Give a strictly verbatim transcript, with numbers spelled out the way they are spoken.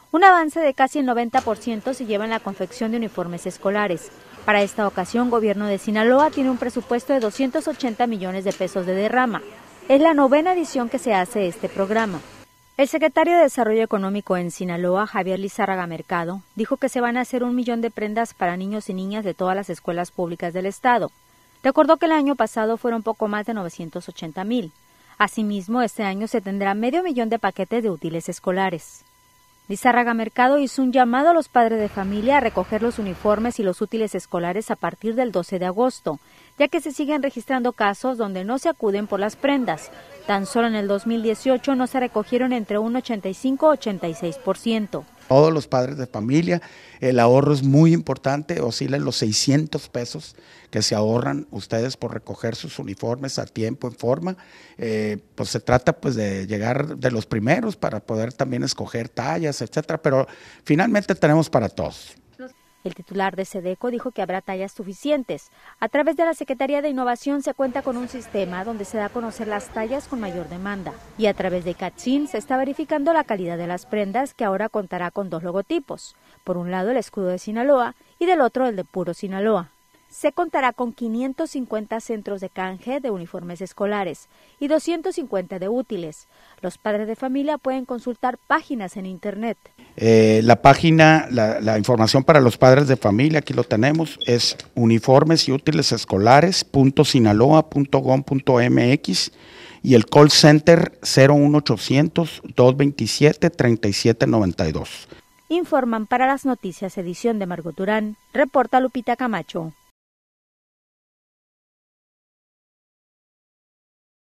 Un avance de casi el noventa por ciento se lleva en la confección de uniformes escolares. Para esta ocasión, Gobierno de Sinaloa tiene un presupuesto de doscientos ochenta millones de pesos de derrama. Es la novena edición que se hace de este programa. El secretario de Desarrollo Económico en Sinaloa, Javier Lizárraga Mercado, dijo que se van a hacer un millón de prendas para niños y niñas de todas las escuelas públicas del estado. Recordó que el año pasado fueron poco más de novecientos ochenta mil. Asimismo, este año se tendrá medio millón de paquetes de útiles escolares. Lizárraga Mercado hizo un llamado a los padres de familia a recoger los uniformes y los útiles escolares a partir del doce de agosto, ya que se siguen registrando casos donde no se acuden por las prendas. Tan solo en el dos mil dieciocho no se recogieron entre un ochenta y cinco y ochenta y seis por ciento. Todos los padres de familia, el ahorro es muy importante, oscila en los seiscientos pesos que se ahorran ustedes por recoger sus uniformes a tiempo, en forma. Eh, pues se trata pues de llegar de los primeros para poder también escoger tallas, etcétera, pero finalmente tenemos para todos. El titular de SEDECO dijo que habrá tallas suficientes. A través de la Secretaría de Innovación se cuenta con un sistema donde se da a conocer las tallas con mayor demanda. Y a través de CATSIN se está verificando la calidad de las prendas, que ahora contará con dos logotipos. Por un lado el escudo de Sinaloa y del otro el de Puro Sinaloa. Se contará con quinientos cincuenta centros de canje de uniformes escolares y doscientos cincuenta de útiles. Los padres de familia pueden consultar páginas en internet. Eh, la página, la, la información para los padres de familia, aquí lo tenemos, es uniformes y útiles escolares punto sinaloa punto gov punto mx y el call center cero uno ochocientos, dos veintisiete, treinta y siete noventa y dos. Informan para las noticias edición de Margot Durán, reporta Lupita Camacho.